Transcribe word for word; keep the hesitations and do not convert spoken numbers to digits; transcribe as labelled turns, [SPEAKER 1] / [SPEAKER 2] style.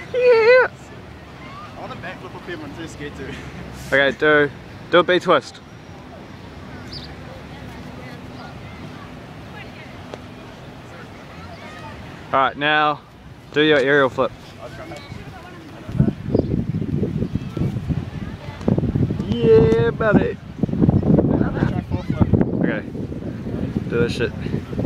[SPEAKER 1] Yeah.
[SPEAKER 2] I want a backflip up here, but I'm too scared to.
[SPEAKER 1] Okay, do do a B twist. Alright, now do your aerial flip. Yeah, buddy. Okay, do this shit.